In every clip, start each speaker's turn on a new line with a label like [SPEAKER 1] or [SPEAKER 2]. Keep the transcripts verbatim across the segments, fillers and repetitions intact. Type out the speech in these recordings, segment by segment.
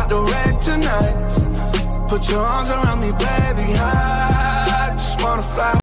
[SPEAKER 1] about to wreck tonight. Put your arms around me, baby, I just wanna fly.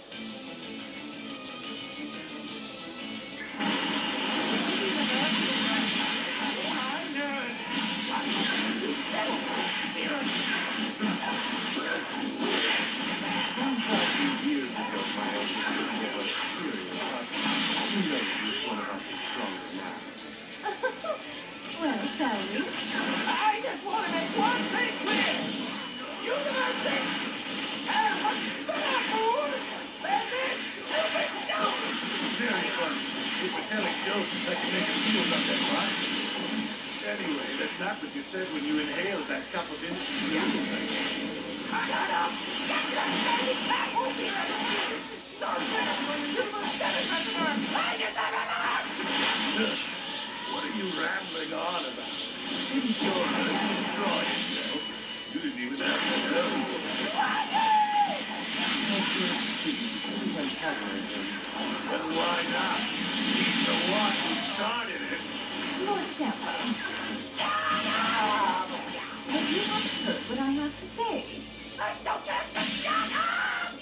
[SPEAKER 2] Well, shall we?
[SPEAKER 3] I just want to make one thing clear. Universities have much better food than this stupid stuff.
[SPEAKER 4] Very funny. If we're telling jokes, I can make a deal about that box. Anyway, that's not what you said when you inhaled that cup of instant noodles.
[SPEAKER 3] Shut up! Get your shady cat won't be ready. Start better for the two for seven customer. I deserve a lot.
[SPEAKER 4] What are you rambling on about? Didn't your Earth destroy itself? You didn't even have to know. Well, why not? He's the one who started it.
[SPEAKER 2] Lord Shepard.
[SPEAKER 3] Shut up!
[SPEAKER 2] Have you not heard what I have to say?
[SPEAKER 3] I don't have to shut up!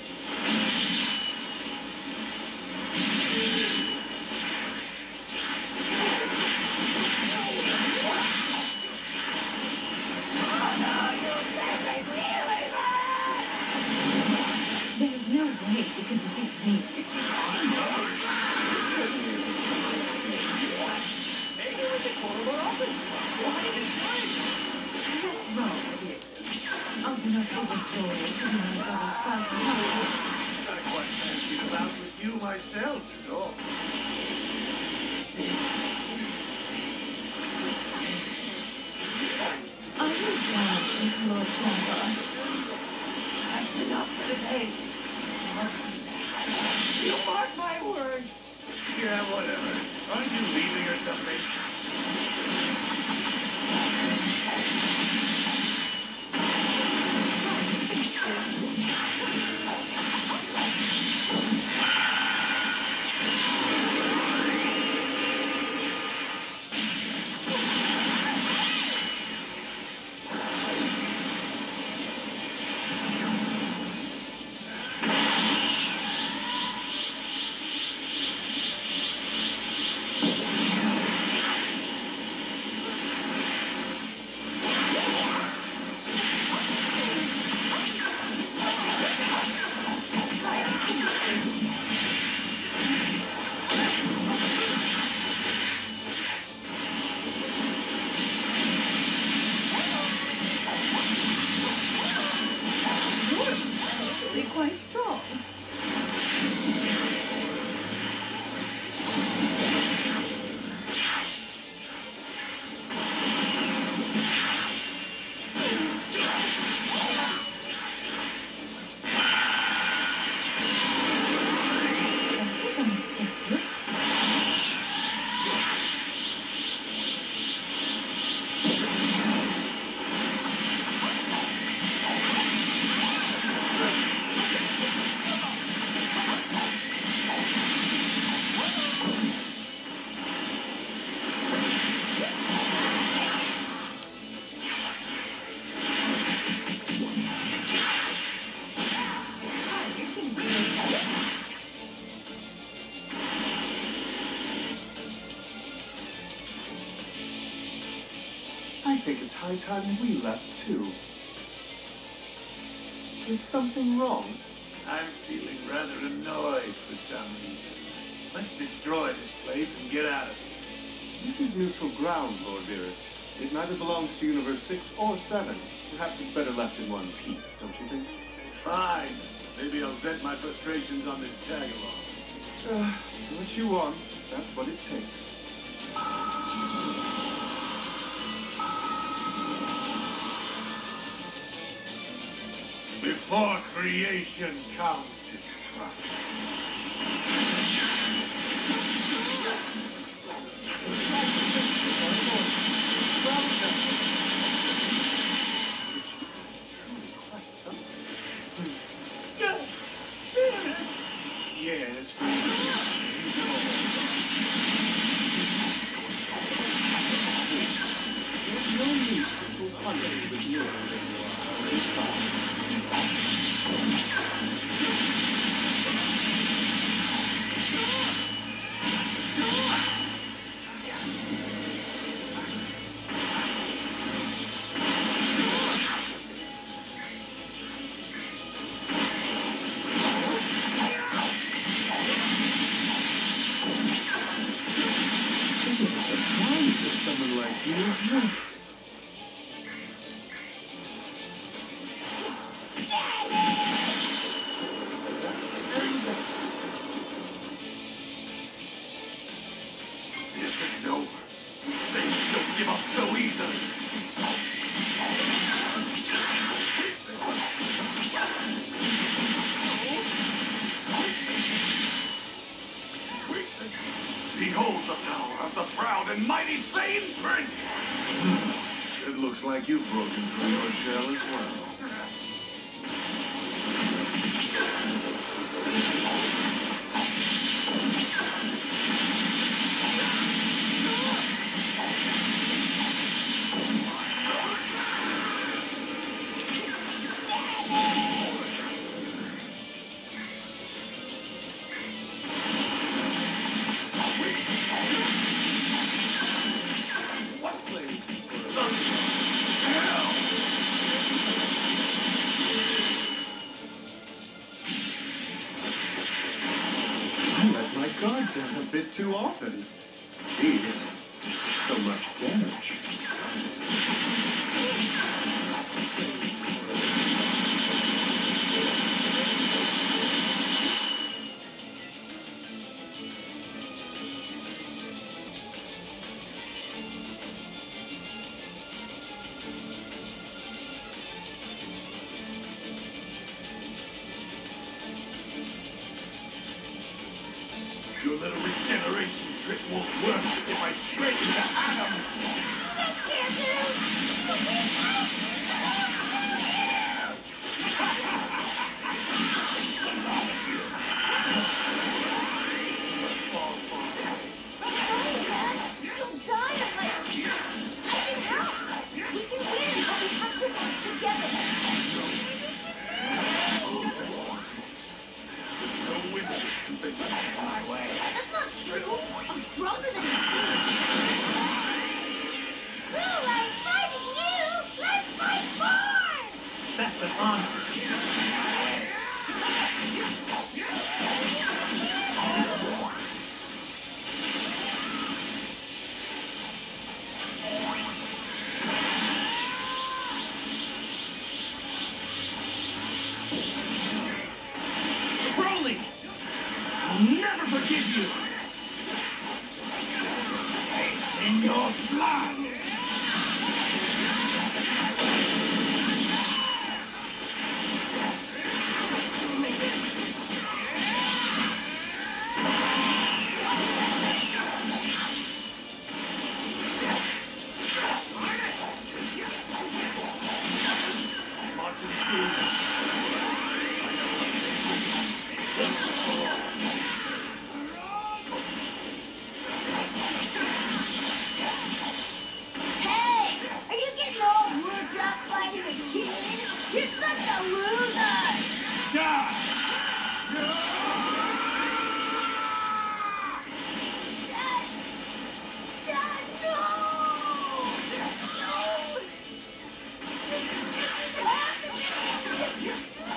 [SPEAKER 2] There's no way you can defeat me.
[SPEAKER 3] Maybe we should call him more often. Why did you join?
[SPEAKER 2] That's wrong, dear. I do not overjoy seeing my brother's fighting hard.
[SPEAKER 4] I quite fancied a bout with you myself, so.
[SPEAKER 2] Are you done, Lord Shepard?
[SPEAKER 3] That's enough for today. You mark my words.
[SPEAKER 4] Yeah, whatever. Aren't you leaving or something?
[SPEAKER 2] Actually quite strong. That was unexpected.
[SPEAKER 5] I think it's high time we left too. Is something wrong?
[SPEAKER 4] I'm feeling rather annoyed for some reason. Let's destroy this place and get out of here.
[SPEAKER 5] This is neutral ground, Lord Virus. It neither belongs to Universe six or seven. Perhaps it's better left in one piece, don't you think?
[SPEAKER 4] Fine. Maybe I'll vent my frustrations on this tag-along.
[SPEAKER 5] Uh, do what you want. That's what it takes.
[SPEAKER 4] Before creation comes destruction. Yes, for
[SPEAKER 5] There's no need to It's a surprise that someone like you exists.
[SPEAKER 4] This is no. We Saints don't give up so easily. Behold the power of the proud and mighty Saiyan Prince! It looks like you've broken through your shell as well.
[SPEAKER 5] I let my guard down a bit too often. Jeez, so much damage.
[SPEAKER 4] Your little regeneration trick won't work if I shred you to atoms!
[SPEAKER 3] This can't do! You'll die if I... I can help! We can win, but we have to work together!
[SPEAKER 4] There's no winner can beat you my way.
[SPEAKER 3] That's not true! I'm stronger than you think! Ooh, I'm fighting you! Let's fight more!
[SPEAKER 5] That's an honor.
[SPEAKER 4] Broly! I'll never forgive you! It's in your blood!
[SPEAKER 3] Hey! Are you getting all worked up fighting a kid? You're such a loser!
[SPEAKER 4] Die!
[SPEAKER 3] Dad! Dad, no! No! This is happening!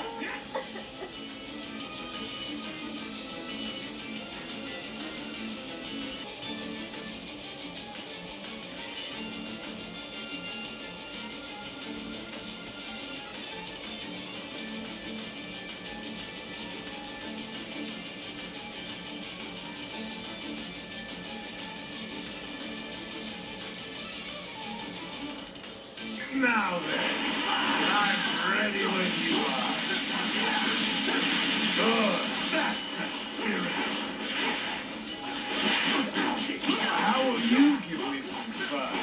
[SPEAKER 4] Now then, I'm ready when you are. Good, that's the spirit. How will you give me some fun?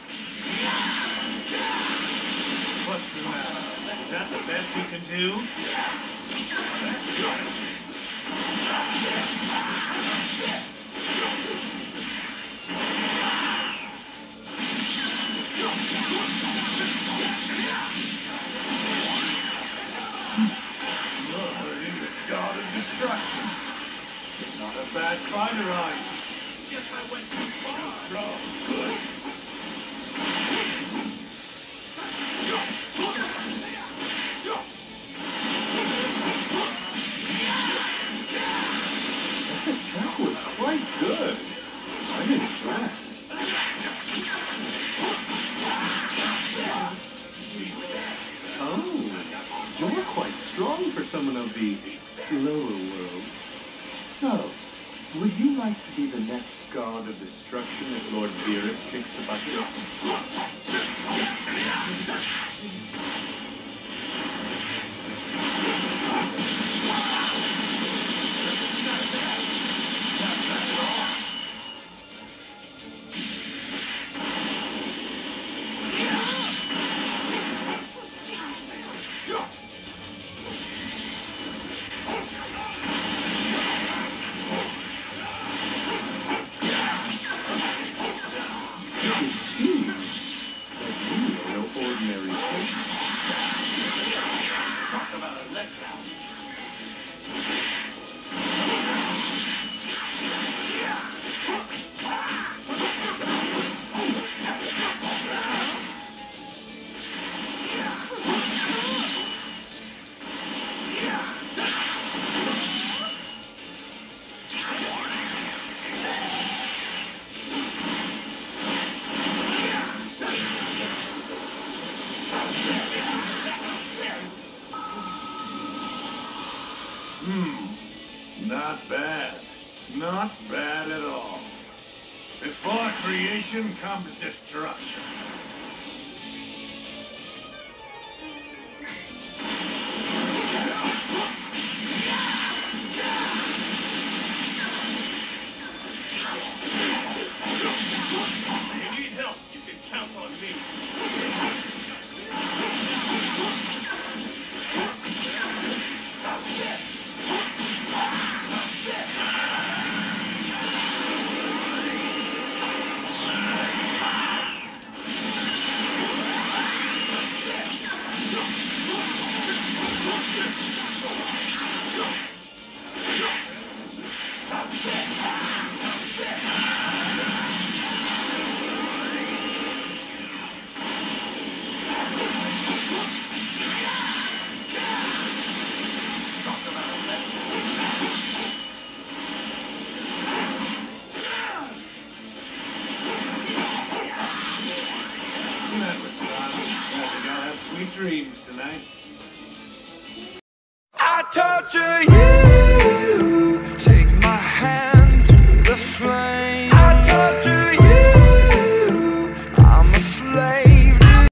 [SPEAKER 4] What's the matter? Is that the best you can do? That's good. Yeah! fine or right? Guess I went too far. Strong. Good.
[SPEAKER 5] That was quite good. I'm impressed. Oh, you're quite strong for someone of the lower worlds. So, would you like to be the next god of destruction if Lord Beerus kicks the bucket?
[SPEAKER 4] Hmm. Not bad. Not bad at all. Before creation comes destruction. If you need help, you can count on me. Sweet dreams tonight.
[SPEAKER 1] I torture you.